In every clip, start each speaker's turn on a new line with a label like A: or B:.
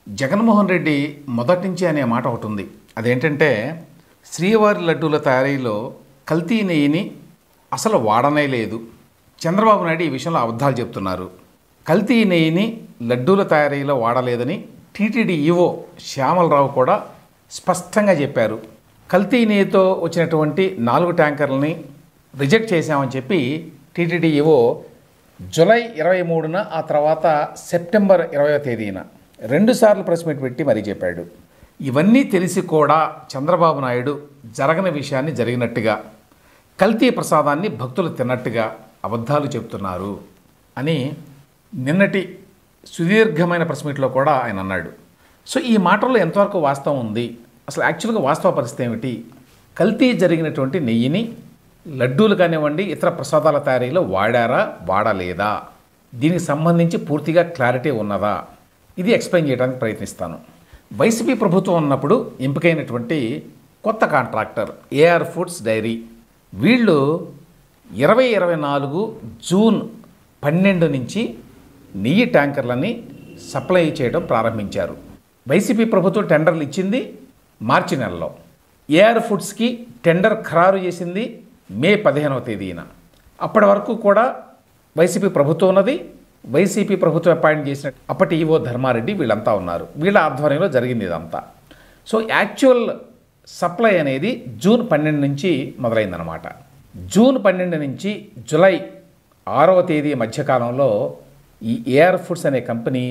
A: జగన్మోహన్ రెడ్డి మొదటి నుంచి అనే మాట ఒకటి ఉంది. అదేంటంటే శ్రీవారి లడ్డూల తయారీలో కల్తీ నెయ్యిని అసలు వాడనే లేదు. చంద్రబాబు నాయుడు ఈ విషయంలో అబద్ధాలు చెప్తున్నారు. కల్తీ నెయ్యిని లడ్డూల తయారీలో వాడలేదని టీటీడీ ఈవో శ్యామలరావు కూడా స్పష్టంగా చెప్పారు. కల్తీ నెయ్యితో వచ్చినటువంటి 4 ట్యాంకర్లని రిజెక్ట్ చేశామని చెప్పి టీటీడీ ఈవో జూలై 23న ఆ తర్వాత సెప్టెంబర్ 20వ తేదీన 2 సార్లు ప్రెస్ మీట్ పెట్టి మరీ చెప్పాడు. ఇవన్నీ తెలిసి కూడా చంద్రబాబు నాయుడు జరగని విషయాన్ని జరిగినట్టుగా, కల్తీ ప్రసాదాన్ని భక్తులు తిన్నట్టుగా అబద్ధాలు చెప్తున్నారు అని నిన్నటి సుదీర్ఘమైన ప్రెస్ మీట్లో కూడా ఆయన అన్నాడు. సో ఈ మాటల్లో ఎంతవరకు వాస్తవం ఉంది, అసలు యాక్చువల్గా వాస్తవ పరిస్థితి ఏమిటి, కల్తీ జరిగినటువంటి నెయ్యిని లడ్డూలు కానివ్వండి ఇతర ప్రసాదాల తయారీలో వాడారా వాడలేదా, దీనికి సంబంధించి పూర్తిగా క్లారిటీ ఉన్నదా, ఇది ఎక్స్ప్లెయిన్ చేయడానికి ప్రయత్నిస్తాను. వైసీపీ ప్రభుత్వం ఉన్నప్పుడు ఎంపికైనటువంటి కొత్త కాంట్రాక్టర్ ఏఆర్ ఫుడ్స్ డైరీ, వీళ్ళు 2024 జూన్ 12 నుంచి నెయ్యి ట్యాంకర్లని సప్లై చేయడం ప్రారంభించారు. వైసీపీ ప్రభుత్వం టెండర్లు ఇచ్చింది మార్చి నెలలో. ఏఆర్ ఫుడ్స్కి టెండర్ ఖరారు చేసింది మే 15వ తేదీన. అప్పటి వరకు కూడా వైసీపీ ప్రభుత్వం ఉన్నది. వైసీపీ ప్రభుత్వం అపాయింట్ చేసిన అప్పటి ఈవో ధర్మారెడ్డి వీళ్ళంతా ఉన్నారు. వీళ్ళ ఆధ్వర్యంలో జరిగింది ఇదంతా. సో యాక్చువల్ సప్లై అనేది జూన్ 12 నుంచి మొదలైందనమాట. జూన్ 12 నుంచి జూలై 6వ తేదీ మధ్యకాలంలో ఈ ఏఆర్ ఫుడ్స్ అనే కంపెనీ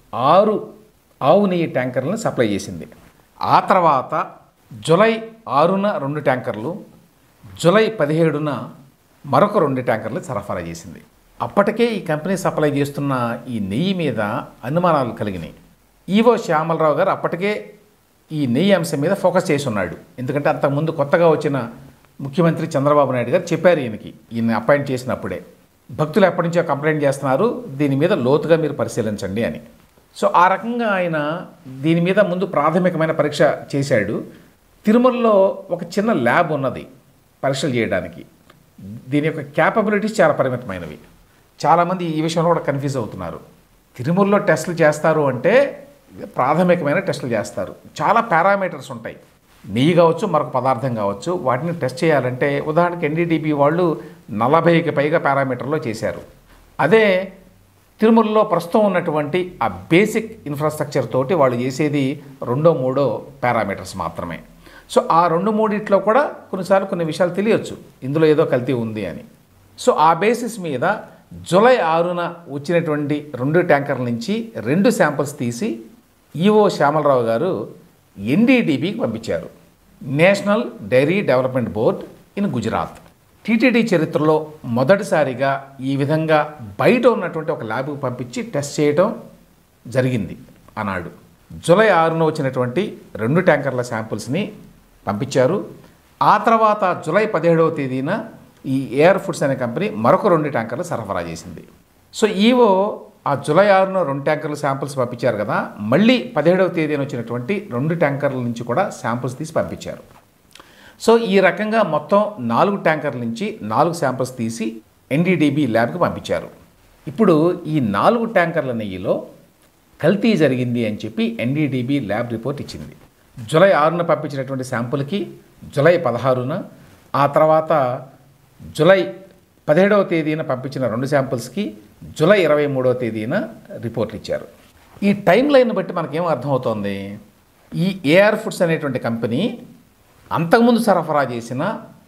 A: 6 ఆవు నెయ్యి ట్యాంకర్లను సప్లై చేసింది. ఆ తర్వాత జూలై 6న 2 ట్యాంకర్లు, జూలై 17న మరొక 2 ట్యాంకర్లు సరఫరా చేసింది. అప్పటికే ఈ కంపెనీ సప్లై చేస్తున్న ఈ నెయ్యి మీద అనుమానాలు కలిగినాయి. ఈవో శ్యామలరావు గారు అప్పటికే ఈ నెయ్యి అంశం మీద ఫోకస్ చేసి ఉన్నాడు. ఎందుకంటే అంతకుముందు కొత్తగా వచ్చిన ముఖ్యమంత్రి చంద్రబాబు నాయుడు గారు చెప్పారు ఈయన అపాయింట్ చేసినప్పుడే, భక్తులు ఎప్పటి నుంచో కంప్లైంట్ చేస్తున్నారు, దీని మీద లోతుగా మీరు పరిశీలించండి అని. సో ఆ రకంగా ఆయన దీని మీద ముందు ప్రాథమికమైన పరీక్ష చేశాడు. తిరుమలలో ఒక చిన్న ల్యాబ్ ఉన్నది పరీక్షలు చేయడానికి. దీని యొక్క క్యాపబిలిటీస్ చాలా పరిమితమైనవి. చాలామంది ఈ విషయంలో కూడా కన్ఫ్యూజ్ అవుతున్నారు. తిరుమలలో టెస్టులు చేస్తారు అంటే ప్రాథమికమైన టెస్టులు చేస్తారు. చాలా పారామీటర్స్ ఉంటాయి. నెయ్యి కావచ్చు, మరొక పదార్థం కావచ్చు, వాటిని టెస్ట్ చేయాలంటే ఉదాహరణకి ఎన్డీడీబీ వాళ్ళు 40కి పైగా పారామీటర్లో చేశారు. అదే తిరుమలలో ప్రస్తుతం ఉన్నటువంటి ఆ బేసిక్ ఇన్ఫ్రాస్ట్రక్చర్ తోటి వాళ్ళు చేసేది 2-3 పారామీటర్స్ మాత్రమే. సో ఆ 2-3 కూడా కొన్నిసార్లు కొన్ని విషయాలు తెలియచ్చు, ఇందులో ఏదో కల్తీ ఉంది అని. సో ఆ బేసిస్ మీద జూలై 6న వచ్చినటువంటి 2 ట్యాంకర్ల నుంచి 2 శాంపిల్స్ తీసి ఈవో శ్యామలరావు గారు ఎన్డీడీబీకి పంపించారు, national dairy development board in Gujarat. TTD చరిత్రలో మొదటిసారిగా ఈ విధంగా బయట ఉన్నటువంటి ఒక ల్యాబ్కి పంపించి టెస్ట్ చేయడం జరిగింది అన్నాడు. జూలై 6న వచ్చినటువంటి 2 ట్యాంకర్ల శాంపిల్స్ని పంపించారు. ఆ తర్వాత జూలై 17వ తేదీన ఈ ఏఆర్ ఫుడ్స్ అనే కంపెనీ మరొక 2 ట్యాంకర్లు సరఫరా చేసింది. సో ఈవో ఆ జూలై 6న 2 ట్యాంకర్ల శాంపిల్స్ పంపించారు కదా, మళ్ళీ 17వ తేదీన వచ్చినటువంటి 2 ట్యాంకర్ల నుంచి కూడా శాంపిల్స్ తీసి పంపించారు. సో ఈ రకంగా మొత్తం 4 ట్యాంకర్ల నుంచి 4 శాంపిల్స్ తీసి ఎన్డీడీబీ ల్యాబ్కి పంపించారు. ఇప్పుడు ఈ 4 ట్యాంకర్ల నెయ్యిలో కల్తీ జరిగింది అని చెప్పి ఎన్డీడీబీ ల్యాబ్ రిపోర్ట్ ఇచ్చింది. జూలై 6న పంపించినటువంటి శాంపుల్కి జూలై 16న, ఆ తర్వాత జూలై 17వ తేదీన పంపించిన 2 శాంపుల్స్కి జూలై 23వ తేదీన రిపోర్ట్లు ఇచ్చారు. ఈ టైం లైన్ బట్టి మనకేం అర్థమవుతోంది, ఈ ఏఆర్ ఫుడ్స్ అనేటువంటి కంపెనీ అంతకుముందు సరఫరా చేసిన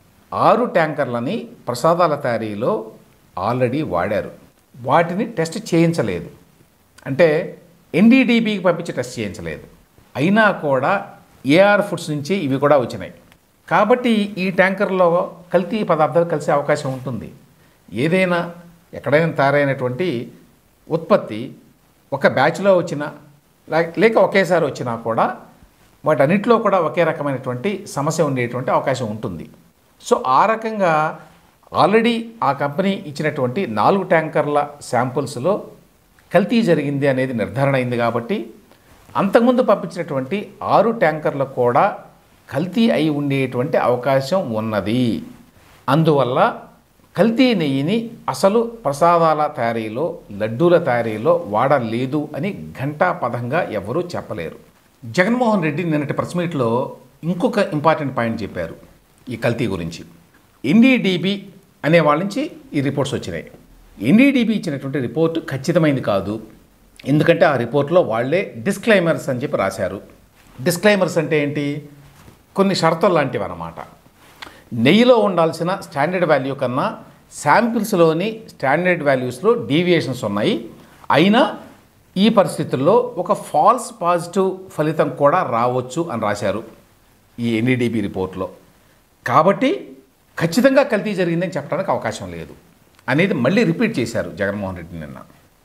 A: 6 ట్యాంకర్లని ప్రసాదాల తయారీలో ఆల్రెడీ వాడారు. వాటిని టెస్ట్ చేయించలేదు, అంటే ఎన్డీడీబీకి పంపించి టెస్ట్ చేయించలేదు. అయినా కూడా ఏఆర్ ఫుడ్స్ నుంచి ఇవి కూడా వచ్చినాయి. కాబట్టి ఈ ట్యాంకర్లో కల్తీ పదార్థాలు కలిసే అవకాశం ఉంటుంది. ఏదైనా ఎక్కడైనా తయారైనటువంటి ఉత్పత్తి ఒక బ్యాచ్లో వచ్చినా లేక ఒకేసారి వచ్చినా కూడా వాటన్నిటిలో కూడా ఒకే రకమైనటువంటి సమస్య ఉండేటువంటి అవకాశం ఉంటుంది. సో ఆ రకంగా ఆల్రెడీ ఆ కంపెనీ ఇచ్చినటువంటి 4 ట్యాంకర్ల శాంపుల్స్లో కల్తీ జరిగింది అనేది నిర్ధారణ అయింది. కాబట్టి అంతకుముందు పంపించినటువంటి 6 ట్యాంకర్లు కూడా కల్తీ అయి ఉండేటువంటి అవకాశం ఉన్నది. అందువల్ల కల్తీ నెయ్యిని అసలు ప్రసాదాల తయారీలో, లడ్డూల తయారీలో వాడలేదు అని ఘంటాపథంగా ఎవరూ చెప్పలేరు. జగన్మోహన్ రెడ్డి నిన్నటి ప్రెస్ మీట్లో ఇంకొక ఇంపార్టెంట్ పాయింట్ చెప్పారు ఈ కల్తీ గురించి. ఎన్డీడీబీ అనే వాళ్ళ నుంచి ఈ రిపోర్ట్స్ వచ్చినాయి. ఎన్డీడీబీ ఇచ్చినటువంటి రిపోర్టు ఖచ్చితమైంది కాదు. ఎందుకంటే ఆ రిపోర్ట్లో వాళ్ళే డిస్క్లైమర్స్ అని చెప్పి రాశారు. డిస్క్లైమర్స్ అంటే ఏంటి? కొన్ని షరతులు లాంటివి అన్నమాట. నెయ్యిలో ఉండాల్సిన స్టాండర్డ్ వాల్యూ కన్నా శాంపిల్స్లోని స్టాండర్డ్ వాల్యూస్లో డీవియేషన్స్ ఉన్నాయి. అయినా ఈ పరిస్థితుల్లో ఒక ఫాల్స్ పాజిటివ్ ఫలితం కూడా రావచ్చు అని రాశారు ఈ ఎన్డీడీబీ రిపోర్ట్లో. కాబట్టి ఖచ్చితంగా కల్తీ జరిగిందని చెప్పడానికి అవకాశం లేదు అనేది మళ్ళీ రిపీట్ చేశారు జగన్మోహన్ రెడ్డి నిన్న.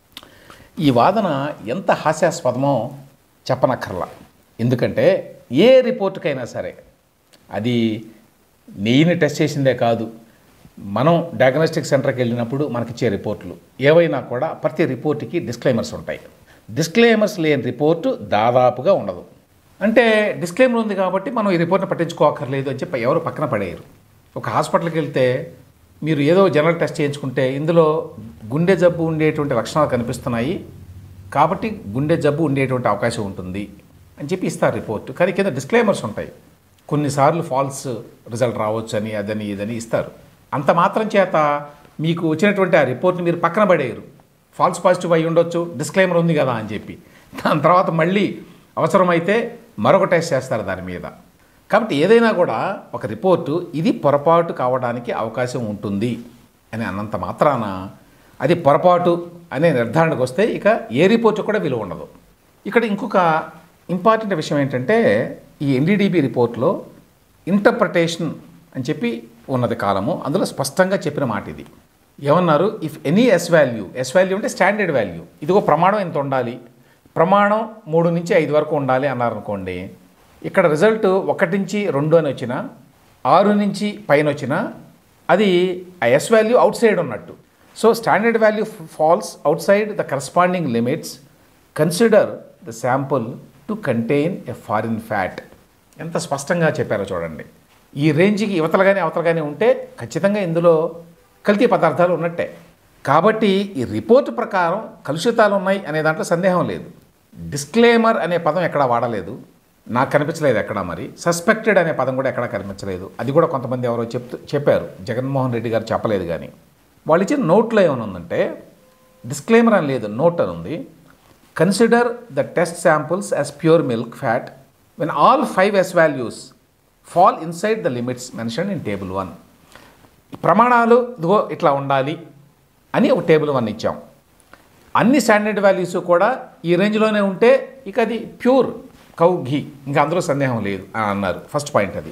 A: ఈ వాదన ఎంత హాస్యాస్పదమో చెప్పనక్కర్లా. ఎందుకంటే ఏ రిపోర్టుకైనా సరే, అది నెయ్యిని టెస్ట్ చేసిందే కాదు, మనం డయాగ్నోస్టిక్ సెంటర్కి వెళ్ళినప్పుడు మనకిచ్చే రిపోర్ట్లు ఏవైనా కూడా ప్రతి రిపోర్ట్కి డిస్క్లైమర్స్ ఉంటాయి. డిస్క్లైమర్స్ లేని రిపోర్టు దాదాపుగా ఉండదు. అంటే డిస్క్లైమర్ ఉంది కాబట్టి మనం ఈ రిపోర్ట్ని పట్టించుకోకర్లేదు అని చెప్పి ఎవరు పక్కన పడేయరు. ఒక హాస్పిటల్కి వెళ్తే మీరు ఏదో జనరల్ టెస్ట్ చేయించుకుంటే ఇందులో గుండె జబ్బు ఉండేటువంటి లక్షణాలు కనిపిస్తున్నాయి కాబట్టి గుండె జబ్బు ఉండేటువంటి అవకాశం ఉంటుంది అని చెప్పి ఇస్తారు రిపోర్ట్. కానీ కింద డిస్క్లైమర్స్ ఉంటాయి. కొన్నిసార్లు ఫాల్స్ రిజల్ట్ రావచ్చు అని, అదని ఇదని ఇస్తారు. అంత మాత్రం చేత మీకు వచ్చినటువంటి ఆ రిపోర్ట్ని మీరు పక్కన పడేయరు. ఫాల్స్ పాజిటివ్ అయి ఉండొచ్చు, డిస్క్లైమర్ ఉంది కదా అని చెప్పి. దాని తర్వాత మళ్ళీ అవసరమైతే మరొక టెస్ట్ చేస్తారు దాని మీద. కాబట్టి ఏదైనా కూడా ఒక రిపోర్టు ఇది పొరపాటు కావడానికి అవకాశం ఉంటుంది అని అన్నంత మాత్రాన అది పొరపాటు అనే నిర్ధారణకు వస్తే ఇక ఏ రిపోర్టు కూడా విలువ ఉండదు. ఇక్కడ ఇంకొక ఇంపార్టెంట్ విషయం ఏంటంటే, ఈ ఎన్డీడీబీ రిపోర్ట్లో ఇంటర్ప్రిటేషన్ అని చెప్పి ఉన్నది కాలము. అందులో స్పష్టంగా చెప్పిన మాట ఇది. ఏమన్నారు? ఇఫ్ ఎనీ ఎస్ వాల్యూ అంటే స్టాండర్డ్ వాల్యూ, ఇదిగో ప్రమాణం ఎంత ఉండాలి, ప్రమాణం 3 నుంచి 5 వరకు ఉండాలి అన్నారనుకోండి. ఇక్కడ రిజల్ట్ 1 నుంచి 2 అని వచ్చినా, 6 నుంచి పైన వచ్చినా అది ఆ ఎస్ వాల్యూ అవుట్ సైడ్ ఉన్నట్టు. So standard value falls outside the corresponding limits, consider the sample to contain a foreign fat. ఎంత స్పష్టంగా చెప్పారో చూడండి. ఈ రేంజ్కి అవతలగానే ఉంటే ఖచ్చితంగా ఇందులో కల్తీ పదార్థాలు ఉన్నట్టే. కాబట్టి ఈ రిపోర్టు ప్రకారం కలుషితాలు ఉన్నాయి అనే దాంట్లో సందేహం లేదు. డిస్క్లైమర్ అనే పదం ఎక్కడా వాడలేదు, నాకు కనిపించలేదు ఎక్కడా. మరి సస్పెక్టెడ్ అనే పదం కూడా ఎక్కడా కనిపించలేదు. అది కూడా కొంతమంది ఎవరో చెప్పారు, జగన్మోహన్ రెడ్డి గారు చెప్పలేదు. కానీ వాళ్ళు ఇచ్చిన నోట్లో ఏమైనా ఉందంటే, డిస్క్లైమర్ అని లేదు, నోట్ అని ఉంది. Consider the test samples as pure milk fat when all 5 S values fall inside the limits mention in table 1. ప్రమాణాలు ఇదిగో ఇట్లా ఉండాలి అని ఒక టేబుల్ 1 ఇచ్చాం. అన్ని స్టాండర్డ్ వాల్యూస్ కూడా ఈ రేంజ్లోనే ఉంటే ఇక అది ప్యూర్ కౌ ఘీ, ఇంకా అందులో సందేహం లేదు అని అన్నారు. ఫస్ట్ పాయింట్ అది.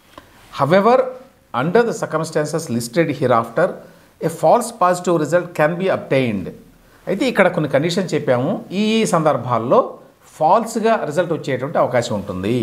A: However under the circumstances listed here after a false positive result can be obtained. అయితే ఇక్కడ కొన్ని కండిషన్ చెప్పాము, ఈ సందర్భాల్లో ఫాల్స్గా రిజల్ట్ వచ్చేటువంటి అవకాశం ఉంటుంది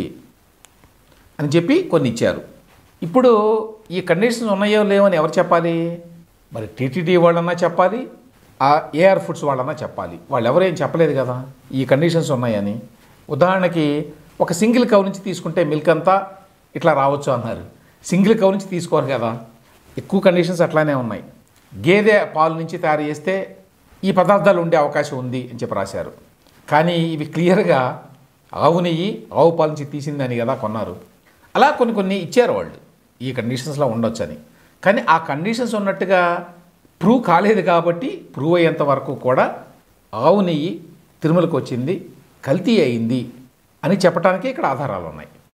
A: అని చెప్పి కొన్ని ఇచ్చారు. ఇప్పుడు ఈ కండిషన్స్ ఉన్నాయో లేవని ఎవరు చెప్పాలి? మరి టీటీడీ వాళ్ళన్నా చెప్పాలి, ఆ ఏఆర్ ఫుడ్స్ వాళ్ళన్నా చెప్పాలి. వాళ్ళు ఎవరేం చెప్పలేదు కదా ఈ కండిషన్స్ ఉన్నాయని. ఉదాహరణకి ఒక సింగిల్ కౌ నుంచి తీసుకుంటే మిల్క్ అంతా ఇట్లా రావచ్చు అన్నారు. సింగిల్ కౌ నుంచి తీసుకోరు కదా, ఎక్కువ కండిషన్స్ అట్లానే ఉన్నాయి. గేదె పాలు నుంచి తయారు చేస్తే ఈ పదార్థాలు ఉండే అవకాశం ఉంది అని చెప్పి రాశారు. కానీ ఇవి క్లియర్గా ఆవు నెయ్యి, ఆవు పాలు నుంచి తీసిందని కదా కొన్నారు. అలా కొన్ని ఇచ్చారు వాళ్ళు, ఈ కండిషన్స్లో ఉండొచ్చని. కానీ ఆ కండిషన్స్ ఉన్నట్టుగా ప్రూవ్ కాలేదు కాబట్టి ప్రూవ్ అయ్యేంత వరకు కూడా ఆవు నెయ్యి తిరుమలకు వచ్చింది, కల్తీ అయింది అని చెప్పడానికి ఇక్కడ ఆధారాలు ఉన్నాయి.